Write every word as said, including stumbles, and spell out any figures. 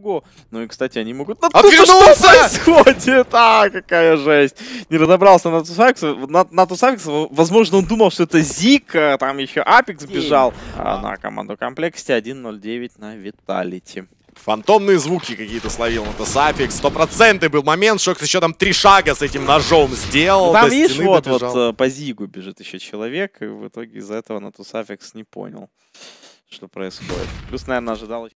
Ого-го. Ну и, кстати, они могут... Ну, Отвернулся! Что происходит? А, какая жесть. Не разобрался на Тусафикс. На, на Тусафикс, возможно, он думал, что это Зик, там еще Апекс бежал. А на команду Комплексити один ноль девять на Виталити. Фантомные звуки какие-то словил на Тусафикс. Стопроцентный был момент. Шокс еще там три шага с этим ножом сделал. Там, до видишь, стены вот, добежал. вот по Зигу бежит еще человек. И в итоге из-за этого на Тусафикс не понял, что происходит. Плюс, наверное, ожидал...